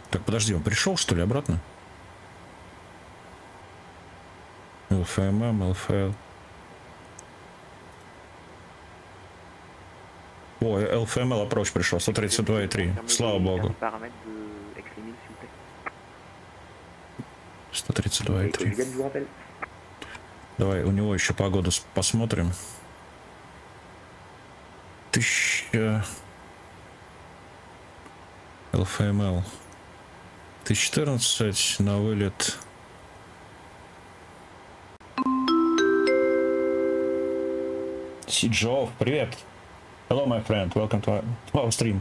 Так, подожди, он пришел, что ли, обратно? ЛФММ, ЛФЛ. О, ЛФМЛ approach пришел, 132,3. Слава богу. 132,3. Давай, у него еще погоду посмотрим. 1000... ЛФМЛ. 1014 на вылет. Сиджов, привет. Hello, my friend. Welcome to our stream.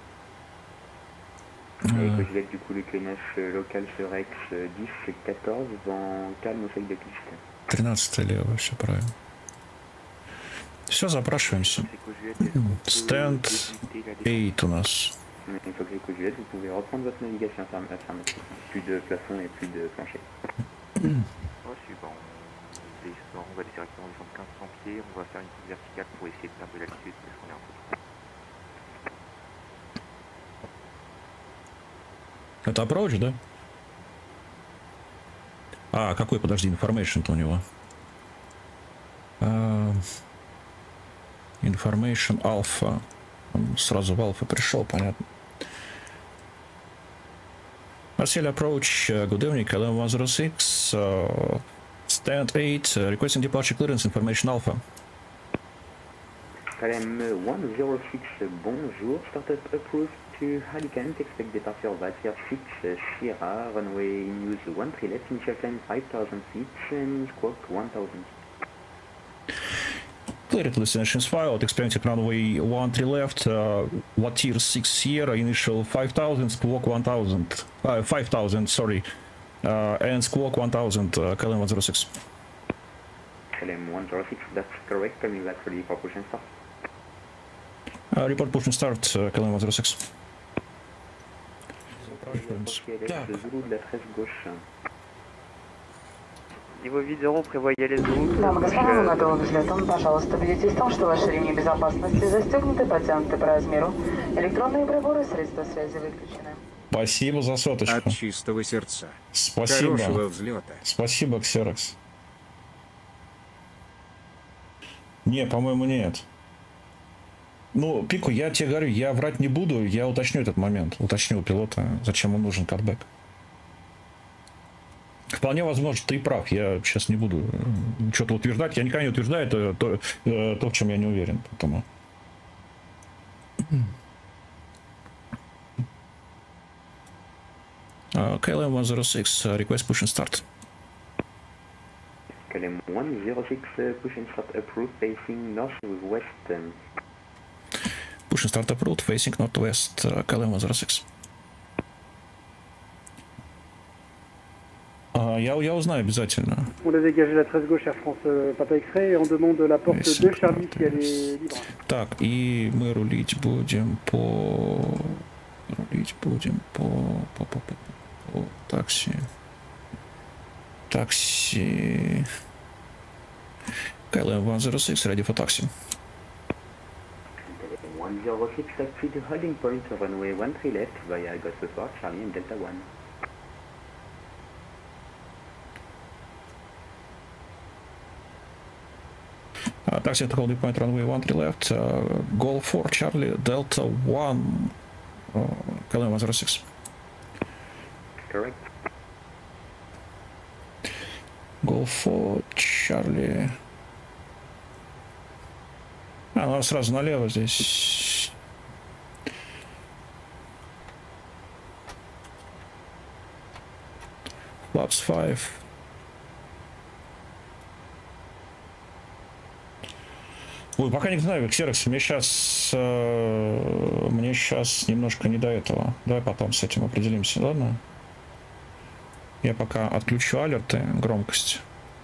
Du coup, le clénage local sur Rex 10-14, vent calme au seuil de piste. 13 лево, все правильно. Все, запрашиваемся. Стенд 8 у нас. Une fois que j'ai cousu, vous pouvez reprendre votre navigation affirmative. Plus de plafond et plus de plancher. Reçu, bon. On va aller directement descendre 1500 pieds, on va faire une petite verticale pour essayer de perdre de l'altitude parce qu'on est un peu trop. Это approach, да? А, какой, подожди, information-то у него? Information Alpha. Он сразу в Alpha пришел, понятно. Marcel approach, good evening, LM106, stand 8, requesting departure clearance, information Alpha. LM106, bonjour, startup approved to Alicante, expect departure via 6 Sierra, runway news 13 left, initial climb 5000 feet, and squawk 1000. Clear to destinations filed, expecting runway 13 left, what tier 6 Sierra, initial 5000, squawk 1000, 5000, sorry, and squawk 1000, KLM106. LM106, that's correct, coming back for the propulsion start. Report push and start, KLM106. Niveau Видеро, prévoyez les zones. Дамы и господа, мы готовы к взлету. Пожалуйста, убедитесь в том, что ваши ремни безопасности застегнуты, подтянуты по размеру. Электронные приборы, средства связи выключены. Спасибо за соточку. От чистого сердца. Спасибо. Хорошего взлета. Спасибо, Ксерокс. Не, по-моему, нет. Ну, Пику, я тебе говорю, я врать не буду, я уточню этот момент. Уточню у пилота, зачем он нужен катбэк. Вполне возможно, ты и прав, я сейчас не буду что-то утверждать. Я никогда не утверждаю то, в чем я не уверен. Поэтому... KLM106, request push and start. KLM106, push and start approved, facing northwest. Push and start approved, facing northwest, KLM106. Я узнаю обязательно. On a dégagé la 13 gauche Air France Papa X-Ray et on demande la porte 2 Charlie si elle est libre. Так, и мы рулить будем по такси. KLM106, ready for taxi. KLM106, taxi to holding point, runway 13 left via Ghost Sport, Charlie and Delta 1. Taxi to holding point, runway 13 left, Golf 4, Charlie, Delta 1, KLM106. Correct. Golf 4, Charlie. Ну сразу налево здесь. Flaps 5. Ой, пока не знаю, Ксерокс, мне сейчас немножко не до этого. Давай потом с этим определимся, ладно? Я пока отключу алерты, громкость.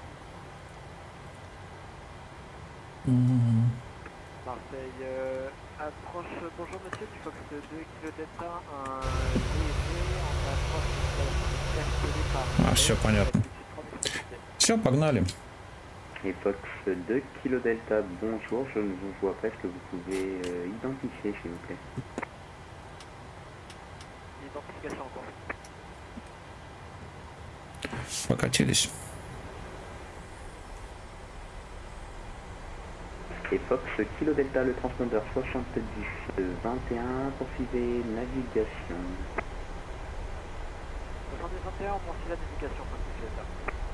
Все понятно. Все, погнали. Et Fox 2 Kilo Delta, bonjour, je ne vous vois pas, est-ce que vous pouvez identifier s'il vous plaît? Identification en cours. Покатились. Et Fox, Kilo Delta, le transpondeur 70-21, poursuivez navigation. 70-21, on poursuit la navigation, Fox Kilo Delta.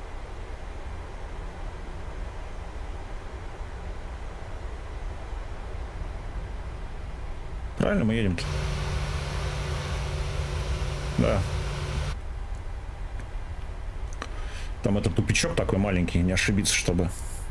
Правильно мы едем-то? Да. Там этот тупичок такой маленький, не ошибиться, чтобы...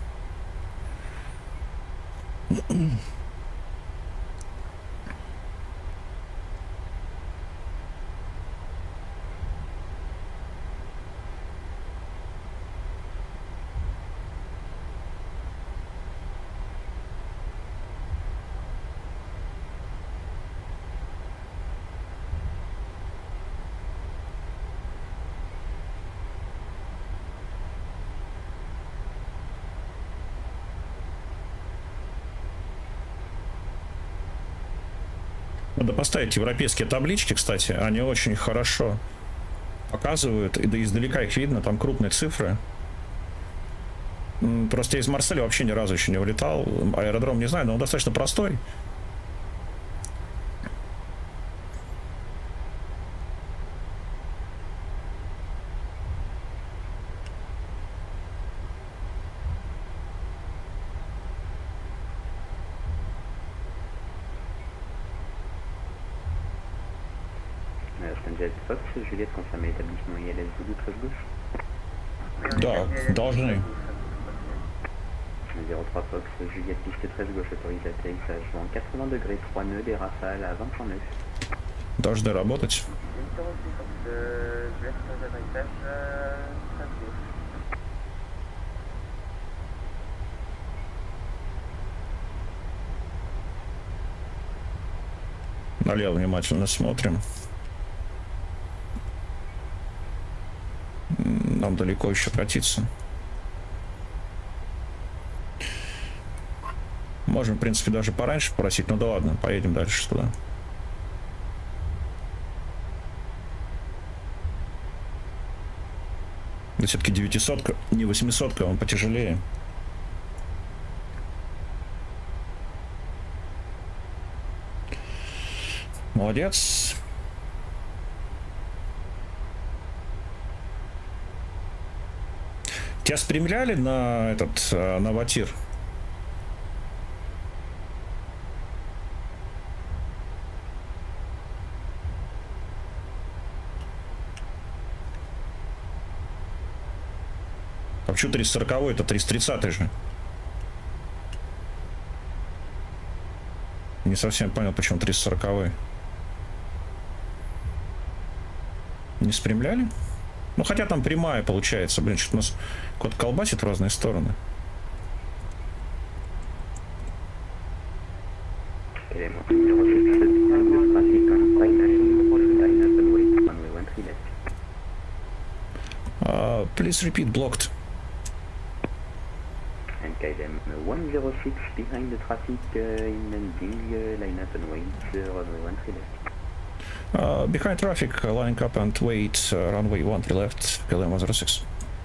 Надо поставить европейские таблички, кстати, они очень хорошо показывают, и да издалека их видно, там крупные цифры. Просто я из Марселя вообще ни разу еще не улетал, аэродром не знаю, но он достаточно простой. Jet Fox, Juliette, confirmé établissement ILS Voodoo, 13 gauche. Да, должны. 03 Fox, Juliette, piste 13 gauche, autorisé atterrissage en 80 degrés, 3 nœuds, des rafales à 20 nœuds. Должны работать. Налево внимательно смотрим. Нам далеко еще катиться. Можем, в принципе, даже пораньше попросить. Ну да ладно, поедем дальше туда. Да все-таки 900-ка, не 800-ка, он потяжелее. Молодец. Тебя спрямляли на этот, на Ватир? А почему 340-й, это 330-й же? Не совсем понял, почему 340-й. Не спрямляли? Ну, хотя там прямая получается. Блин, что-то у нас кот колбасит в разные стороны. Please repeat, blocked. KLM 106 behind the traffic in landing, line up and wait, runway 13 left. Behind traffic, lining up and wait, runway 13 left, KLM 106.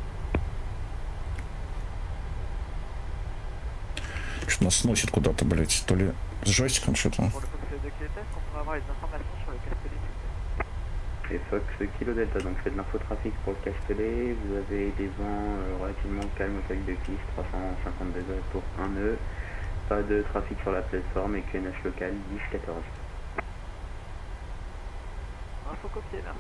Что нас сносит куда-то, блять, то ли с джойстиком что-то. Et Fox Kilo Delta, donc faites de l'infotrafic pour le Castellet, vous avez des vents relativement calmes au taille de piste, 350 degrés pour 1 nœud, pas de trafic sur la plateforme et QNH local 10-14. Info copié là.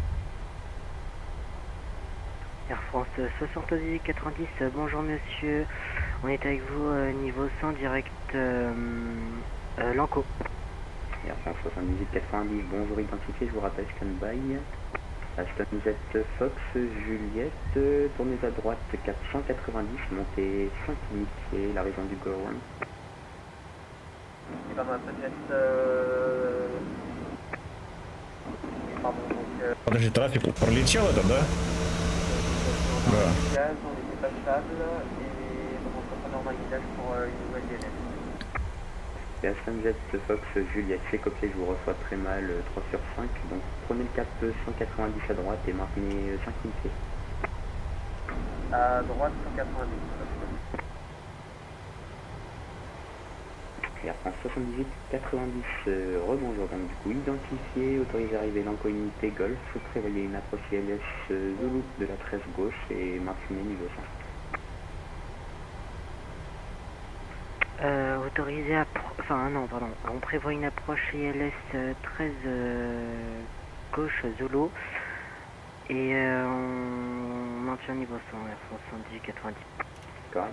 Air France 78-90, bonjour monsieur, on est avec vous niveau 100 direct Lanco. Air France 78-90, bonjour identifié, je vous rappelle stand-by. Aston Jet Fox Juliette, tournez à droite 490, montez 5 initiés, la région du Goron. Подожди, трафик пролетел это, да? Да. Et Aston Jet Fox Juliette, c'est copié, je vous reçois très mal, 3 sur 5. Donc prenez le cap 190 à droite et maintenez 5000 pieds. À droite 190. Air France 78 90, rebonjour, donc du coup identifié, autorisé à arriver l'incognité Golf, prévoyez une approche ILS Zulu de la 13 gauche et maintenez niveau 5. Autorisé à... Enfin non, pardon, on prévoit une approche ILS 13 gauche Zulu et on maintient niveau 100, Air France 78 90. Correct.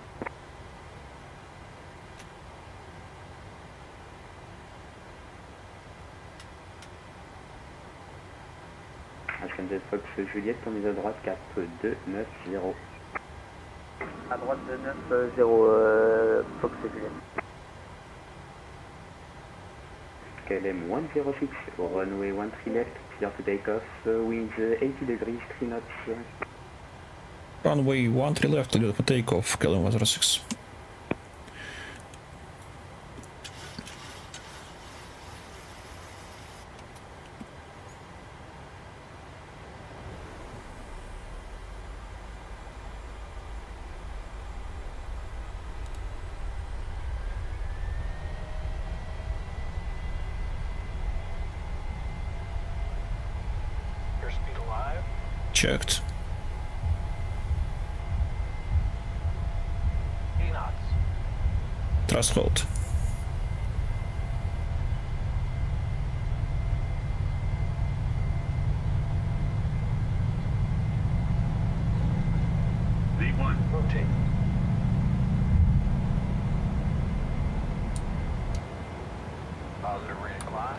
Aston Jet Fox Juliette, tournez à droite, cap 290. À droite 290, Fox Juliette. KLM 106, runway 13 left, clear to take off, winds 80 degrees, 3 knots. Runway 13 left, clear for takeoff, KLM 106. Checked. Thrust hold. V1, rotate. Positive reincline.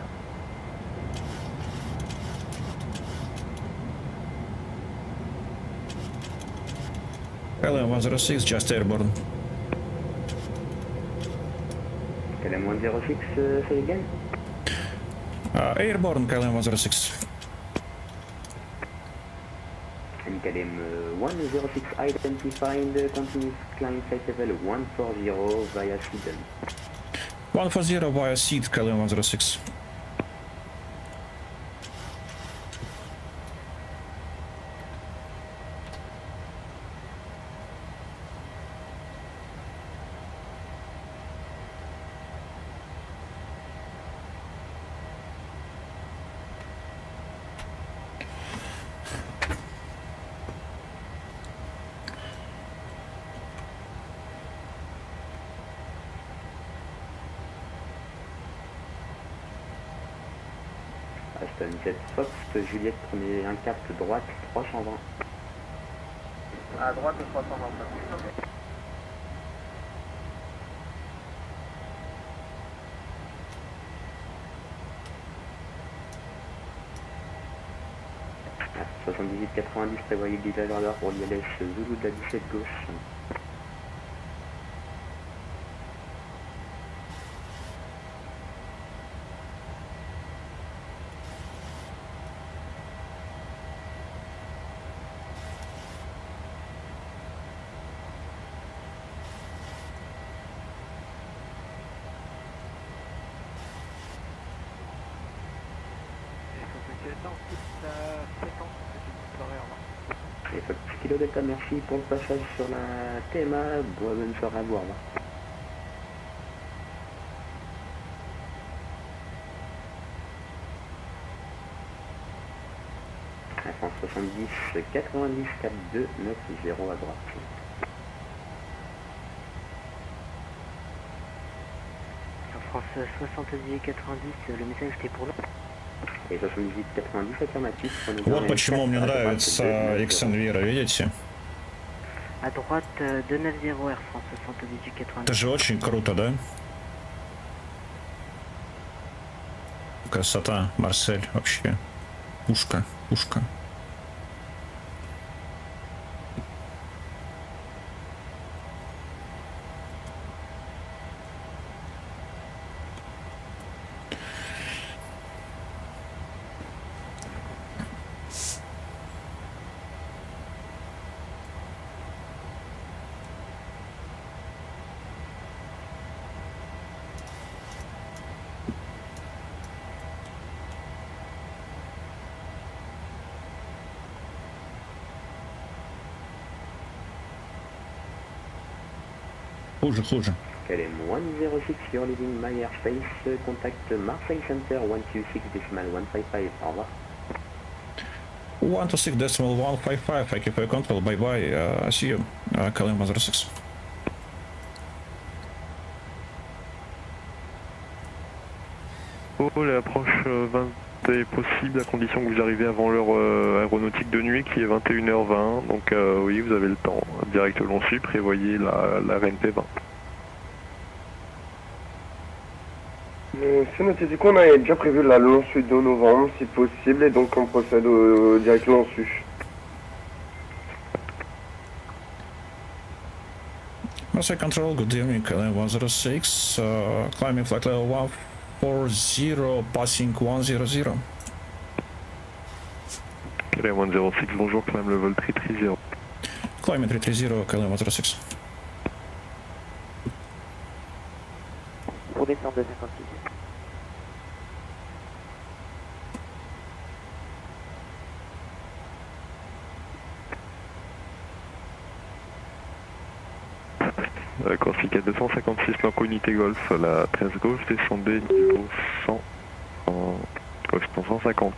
KLM 106, just airborne. KLM 106, say again. Airborne, KLM 106. And KLM 106 identified, continuous climb flight level 140 via Sweden. 140 via seat, KLM 106. Aston Jet Fox Juliette, prenez un cap droite 320. À droite 325. Ah, 78-90, prévoyez le guidage à l'heure pour l'ILS Zulu de la 17 gauche. Et Fox Kilo Delta, merci pour le passage sur la TMA, bonne soirée à vous, au revoir. Air France 70, 90, 42, 90 à droite. Air France 78 90, le message était pour nous. Et 78-90, affirmatif. Вот почему мне нравится Xenvira, видите? À droite 290 Air France 78 90. Это же очень круто, да? Красота, Марсель, вообще. Пушка, пушка. Хуже, хуже. KLM 106, you're leaving my airspace, contact Marseille Center 126.155, au revoir. 126.155, I keep your control, bye bye, see you, KLM 106. Oh, l'approche 20 est possible à condition que vous arrivez avant l'heure aéronautique de nuit qui est 21h20, donc oui, vous avez le temps. Direct long sup, prévoyez la RNP 20. C'est noté, du coup on a déjà prévu la long suite de novembre si possible et donc on procède au direct long sup. Marseille Control, good evening, KLM 106, climbing flight level 140, passing 100. KLM 106, bonjour, climb level 330. Climbing 330, KLM 106. Pour descendre de 56. Corsica 256, Blanco unité Golf, la 13 gauche, descendez niveau 100 en correspondant 150.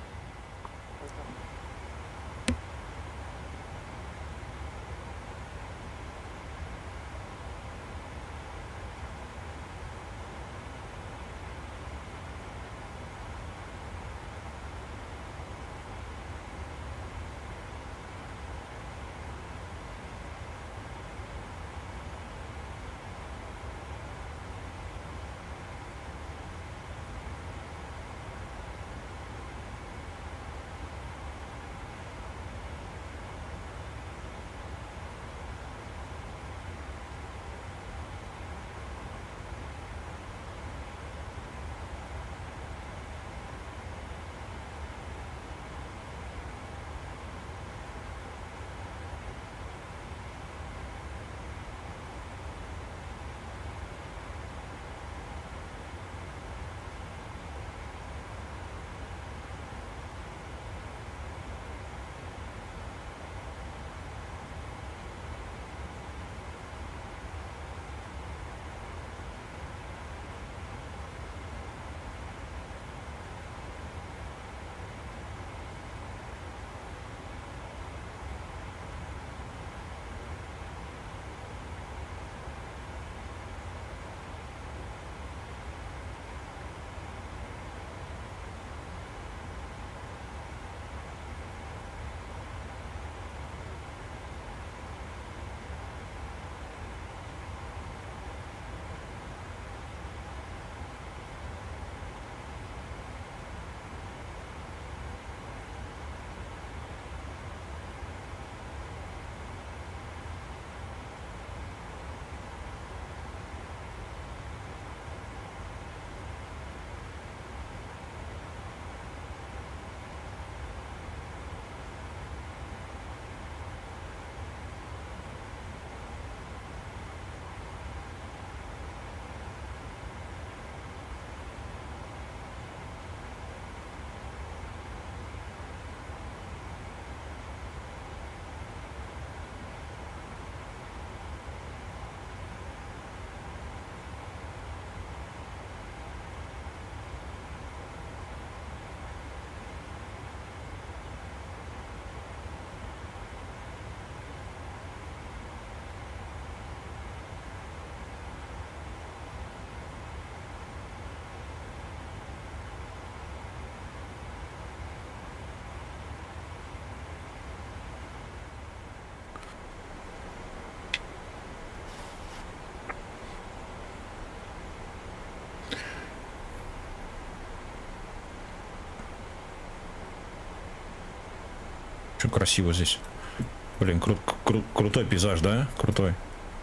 Что красиво здесь. Блин, крутой пейзаж, да? Крутой.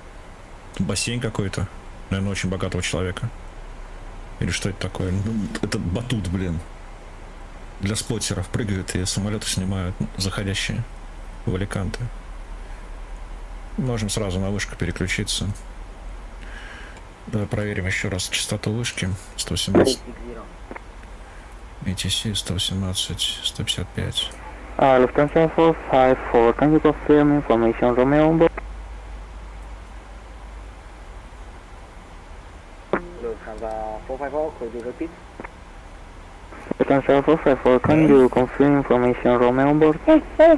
Бассейн какой-то. Наверное, очень богатого человека. Или что это такое? Это батут, блин. Для споттеров прыгают и самолеты снимают заходящие в Аликанте. Можем сразу на вышку переключиться. Давай проверим еще раз частоту вышки. 117. ATC 117, 155. Lufthansa 454, can you confirm information Romeo on board? Could you repeat? Lufthansa 454, can you confirm information Romeo on board?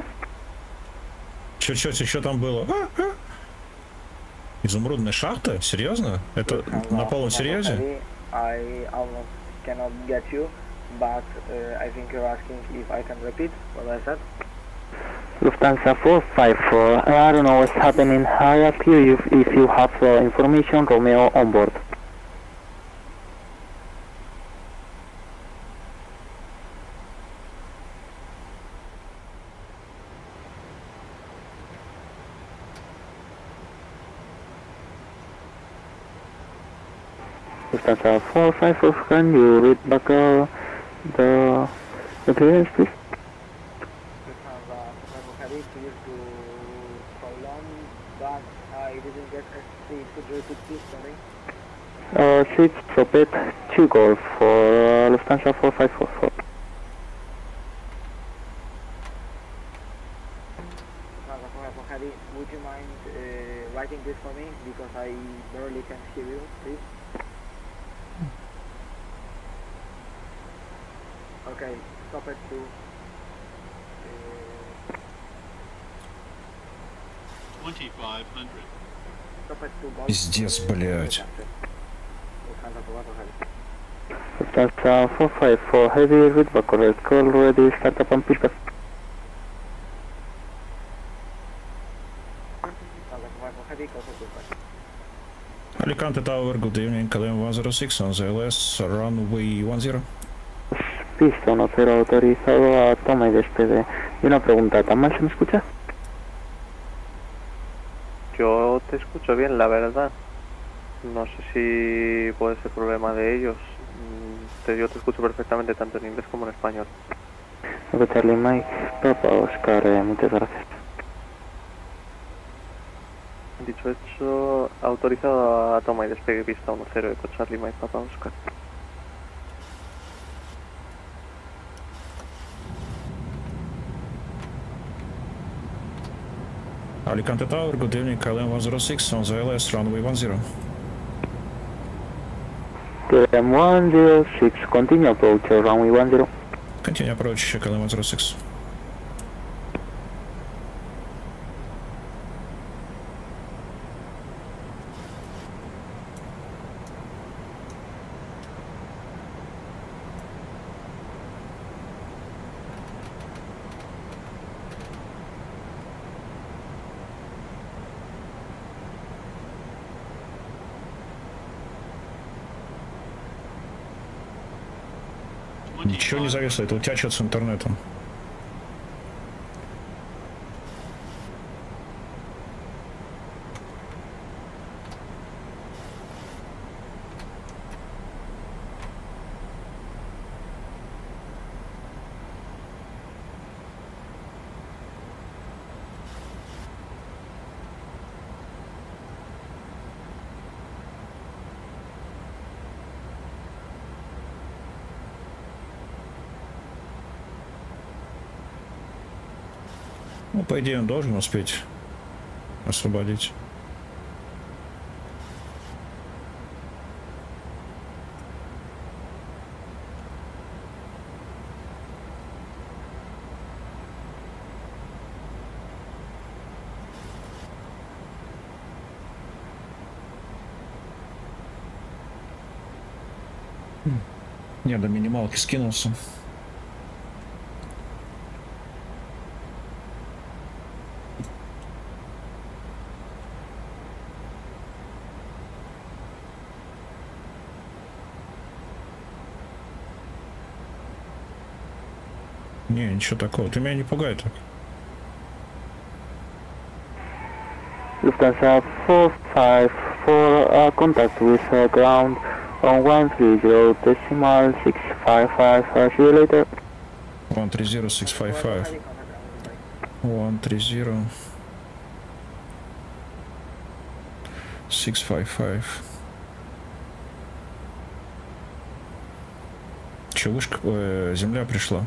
Что там было? Изумрудная шахта? Серьезно? Это на полном серьезе? I almost cannot get you, but I think you're asking if I can repeat what I said. Lufthansa 454, I don't know what's happening. I ask you if you have information Romeo on board. Lufthansa 454, can you read back the clearance, please? Lufthansa 454, please to Cologne, but I didn't get a seat. Could you repeat please for me? Seats Sopet 2 Golf for Lufthansa 4544. Lufthansa 454, would you mind writing this for me? Because I barely can hear you, please. Okay, stop at 2. 2500. Stop at 2 Golf. Пиздец, блядь. Lufthansa 454. Lufthansa 454, heavy route back correct call ready, start up and push back. Lufthansa 454, close to pushback. Alicante Tower, good evening, KLM 106 on the LS, runway 10. Pista 10 autorizado a toma y despegue. Y una pregunta, ¿tan mal se me escucha? Yo te escucho bien, la verdad. No sé si puede ser problema de ellos. Yo te escucho perfectamente tanto en inglés como en español. Charlie Mike, Papa Oscar, muchas gracias. Dicho hecho, autorizado a toma y despegue pista 10 Eco Charlie Mike Papa Oscar. Alicante Tower, good evening, KLM 106 on the LS, runway 10. KLM 106, continue approach, runway 10. Continue approach, KLM 106. Ничего не зависло, это у тебя что-то с интернетом. Ну, по идее, он должен успеть освободить. Не, до минималки скинулся. Не, ничего такого. Ты меня не пугай так. Lufthansa 454, contact with ground on 130.655. See you later. 130.655. 130.655. Че, вышка, земля пришла?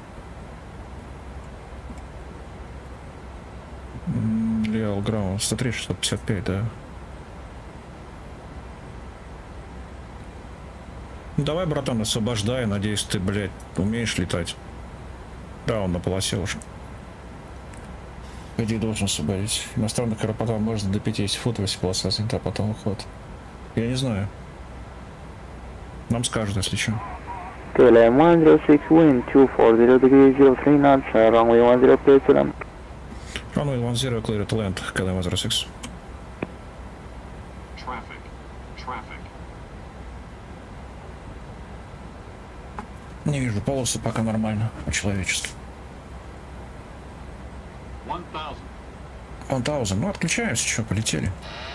Реал Граунд 103-655, да. Давай, братан, освобождай. Надеюсь, ты, блядь, умеешь летать. Да, он на полосе уже. Иди, должен освободить. Иностранных аэропортов можно до 50 футов, если полоса снята, потом уход. Я не знаю. Нам скажут, если что. KLM 106, wind 240 degrees 03 knots, runway 10 clear to land. Runway 10 clear to land, KLM 106. Traffic. Traffic. Не вижу полосу, пока нормально по человечеству. 1000. 1000, ну отключаемся, что, полетели.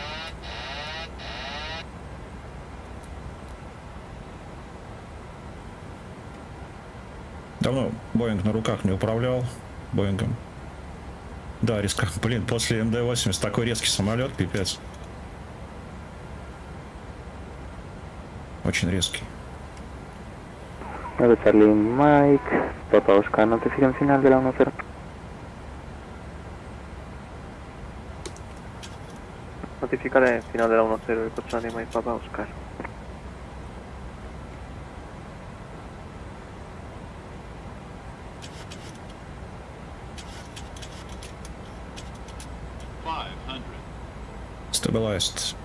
Давно Боинг на руках не управлял Боингом. Да, резко. Блин, после МД-80 такой резкий самолет, пипец. Очень резкий. Это Charlie Mike, Papa Oscar, notificación final de la 10. Notificare final de la 10, el Charlie Mike Papa Oscar. Stabilized.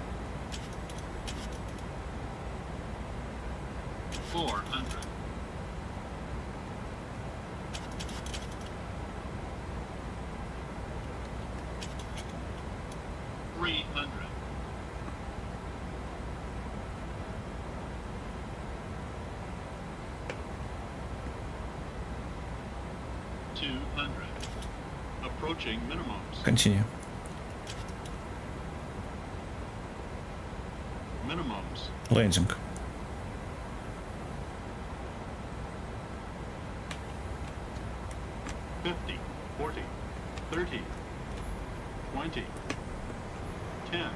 400. 300. 200. Approaching minimums. Continue. Minimums. Landing. $50, $40, $30, $20, $10.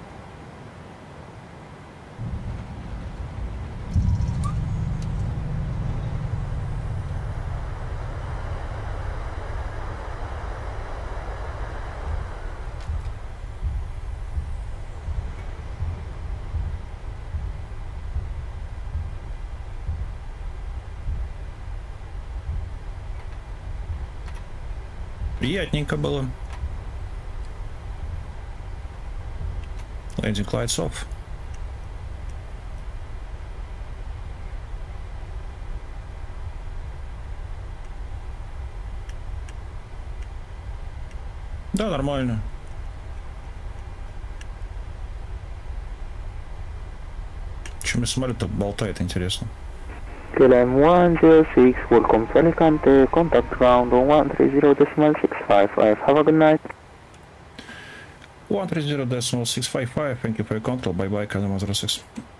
Приятненько было. Landing lights off. Да, нормально. Чем самолет-то болтает, интересно. KLM 106, welcome to Alicante, contact ground on 130.655, have a good night. 130.655, thank you for your control, bye bye, KLM 106.